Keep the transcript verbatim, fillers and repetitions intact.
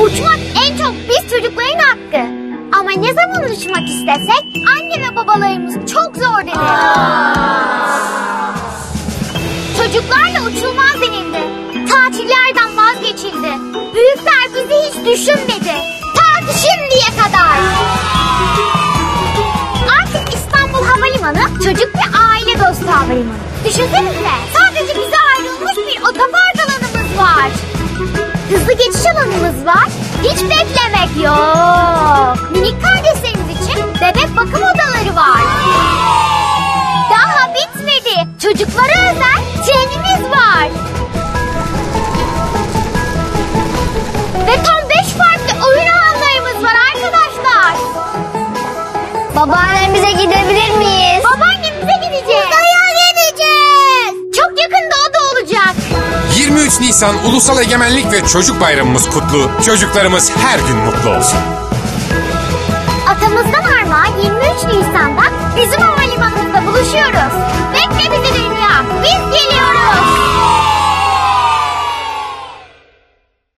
Uçmak en çok biz çocukların hakkı. Ama ne zaman uçmak istesek anne ve babalarımız çok zor dedi. Çocuklarla uçulmaz denildi. Tatillerden vazgeçildi. Büyükler bizi hiç düşünmedi. Ta ki şimdiye kadar. Artık İstanbul Havalimanı çocuk ve aile dostu havalimanı. Düşünsenize, sadece bize ayrılmış bir otopark alanımız var. Hızlı geçiş alanımız var. Hiç beklemek yok. Minik kardeşlerimiz için bebek bakım odaları var. Daha bitmedi. Çocuklara özel trenimiz var. Ve tam beş farklı oyun alanlarımız var arkadaşlar. Babaannemize gidebilir miyiz? Babaannemize gideceğiz. Uzaya gideceğiz. Çok yakında o da olacak. yirmi üç Nisan Ulusal Egemenlik ve Çocuk Bayramımız kutlu. Çocuklarımız her gün mutlu olsun. Atamızdan armağan yirmi üç Nisan'da bizim